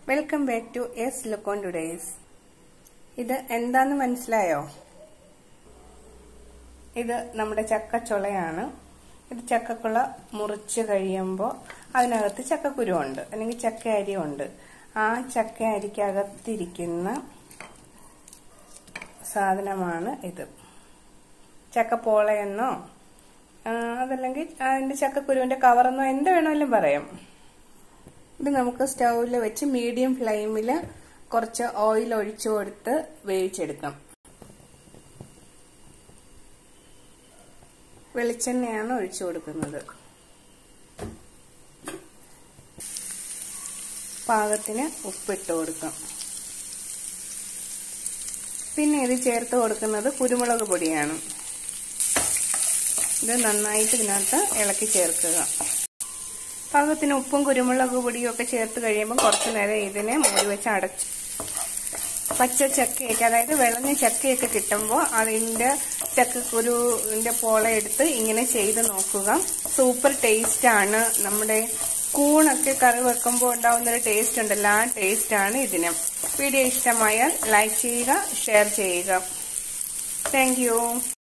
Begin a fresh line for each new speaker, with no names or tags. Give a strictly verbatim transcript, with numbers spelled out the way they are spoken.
Welcome back to S look on today's. ഇത് എന്താന്ന് മനസ്സിലായോ? ഇത് നമ്മുടെ ചക്കച്ചുളയാണ്. ഇത് ചക്കക്കുള മുറിച്ച് കഴിയുമ്പോൾ അതിനകത്ത് ചക്കക്കുരുവുണ്ട് അല്ലെങ്കിൽ ചക്ക അരിയുണ്ട്. ആ ചക്ക അരിക്കകത്തിരിക്കുന്ന സാധനമാണ് ഇത്. ചക്കപ്പോളയെന്നോ അതല്ലെങ്കിൽ അതിന്റെ ചക്കക്കുരുവിന്റെ കവറെന്നോ എന്ത് വേണമെങ്കിലും പറയാം. ഇത് നമുക്ക് സ്റ്റൗവിൽ വെച്ച് മീഡിയം ഫ്ലെയിമിൽ കുറച്ച് ഓയിൽ ഒഴിച്ചു കൊടുത്ത് വേവിച്ചെടുക്കാം. വെളിച്ചെണ്ണയാണ് ഒഴിച്ചു കൊടുക്കുന്നത്. പാകത്തിന് ഉപ്പിട്ട് കൊടുക്കാം. പിന്നെ ഇത് ചേർത്ത് കൊടുക്കുന്നത് കുരുമുളക് പൊടിയാണ്. ഇത് നന്നായിട്ട് ഇതിനകത്ത് ഇളക്കി ചേർക്കുക. പാകത്തിന് ഉപ്പും കുരുമുളക് പൊടിയും ഒക്കെ ചേർത്ത് കഴിയുമ്പോൾ കുറച്ചു നേരം ഇതിനെ മൂടി വെച്ച് അടച്ച് പച്ച ചക്കയൊക്കെ അതായത് വിളഞ്ഞ ചക്കയൊക്കെ കിട്ടുമ്പോൾ അതിന്റെ ചക്കക്കുരുവിന്റെ പോള എടുത്ത് ഇങ്ങനെ ചെയ്ത് നോക്കുക. സൂപ്പർ ടേസ്റ്റ് ആണ്. നമ്മുടെ കൂണൊക്കെ കറി വെക്കുമ്പോൾ ഉണ്ടാവുന്ന ഒരു ടേസ്റ്റ് ഉണ്ടല്ലോ, ആ ടേസ്റ്റ് ആണ് ഇതിന്. വീഡിയോ ഇഷ്ടമായാൽ ലൈക്ക് ചെയ്യുക, ഷെയർ ചെയ്യുക. Thank U.